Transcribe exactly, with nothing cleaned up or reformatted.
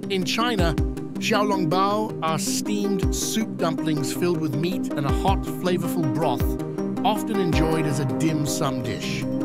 In China, Xiaolongbao are steamed soup dumplings filled with meat and a hot, flavorful broth, often enjoyed as a dim sum dish.